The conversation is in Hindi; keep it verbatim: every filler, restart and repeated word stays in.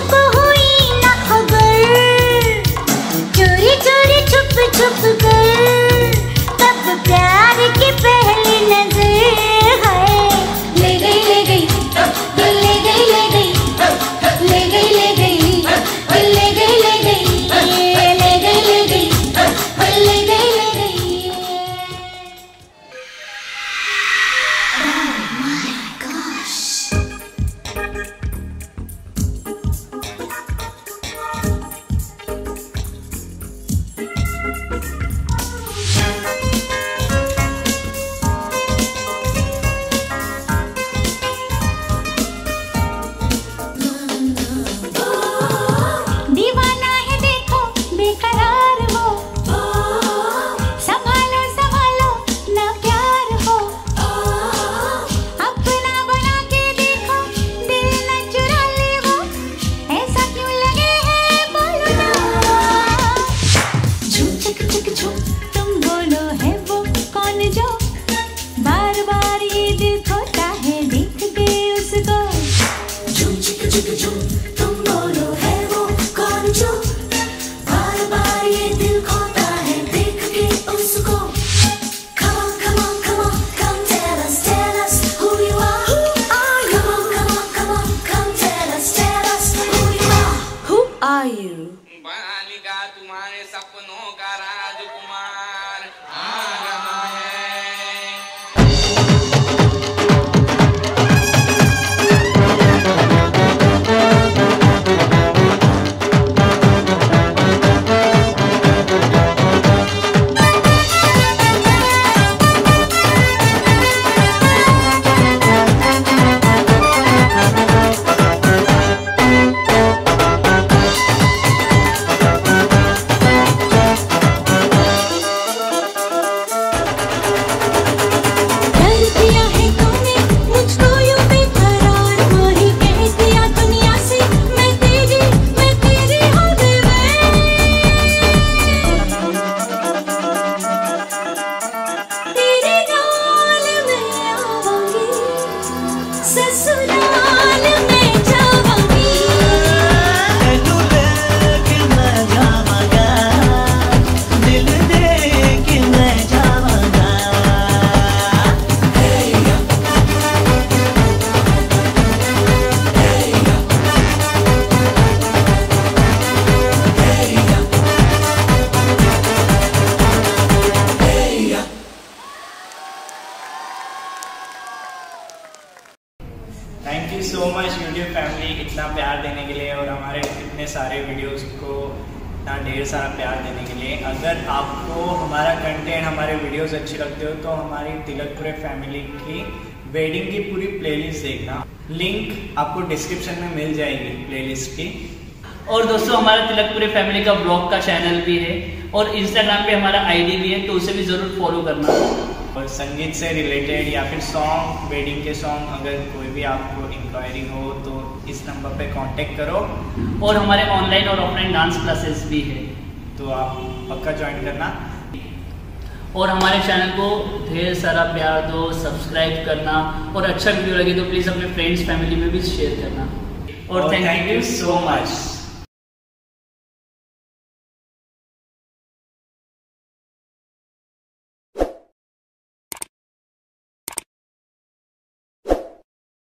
मुझको हुई ना खबर, चोरी चोरी छुप छुप कर, तब प्यार की पहली नजर है। ले गई ले गई दिल ले गई ले गई, ले गई ले गई दिल ले गई ले गई, ले गई ले गई दिल ले गई ले गई। Oh my gosh। दीवाना है देखो बेकरार हो, संभालो संभालो ना प्यार हो, अपना बना के देखो दिल न चुरा ले वो, ऐसा क्यों लगे है बोलो ना। झूम चक चक झूम तुम बोलो है वो कौन जो बार बार ये दिल खोता है देख के उसको। झूम चक चक झूम तुम बोलो है वो कौन जो बार बार ये दिल खोता है देख के उसको। Come on, come on, come on, come tell us, tell us who you are. Who are you? Come on, come on, come on, come tell us, tell us who you are. Who are you? बालिका तुम्हारे सपनों का राजकुमार आ रहा है। डर दिया है तूने मुझको यूं बेकरार, वही कह दिया दुनिया से मैं तेरी मैं तेरी हो गई मैं। तेरे नाल मैं आवांगी, ससुराल में जावांगी। तेनू लेके मैं जावांगा, दिल दे के मैं जावांगा। Thank you so much YouTube family इतना प्यार देने के लिए और हमारे इतने सारे वीडियोस को इतना ढेर सारा प्यार देने के लिए। अगर आपको हमारा कंटेंट हमारे वीडियोस अच्छे लगते हो तो हमारी तिलकपुरे फैमिली की वेडिंग की पूरी प्लेलिस्ट देखना, लिंक आपको डिस्क्रिप्शन में मिल जाएगी प्लेलिस्ट की। और दोस्तों हमारा तिलकपुरे फैमिली का ब्लॉग का चैनल भी है और इंस्टाग्राम पे हमारा आईडी भी है, तो उसे भी जरूर फॉलो करना। और संगीत से रिलेटेड या फिर सॉन्ग, वेडिंग के सॉन्ग, अगर कोई भी आपको इंक्वायरी हो तो इस नंबर पे कांटेक्ट करो। और हमारे ऑनलाइन और ऑफलाइन डांस क्लासेस भी है, तो आप पक्का ज्वाइन करना। और हमारे चैनल को ढेर सारा प्यार दो, सब्सक्राइब करना, और अच्छा वीडियो लगे तो प्लीज़ अपने फ्रेंड्स फैमिली में भी शेयर करना। और थैंक यू सो मच।